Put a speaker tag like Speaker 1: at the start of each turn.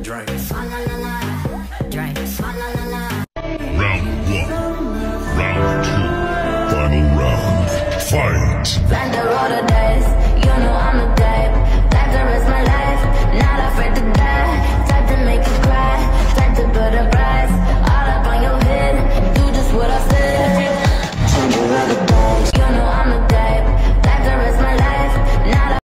Speaker 1: Drink.
Speaker 2: Drink.
Speaker 3: Round one. Round two. Final round. Fight.
Speaker 2: Spend the road today.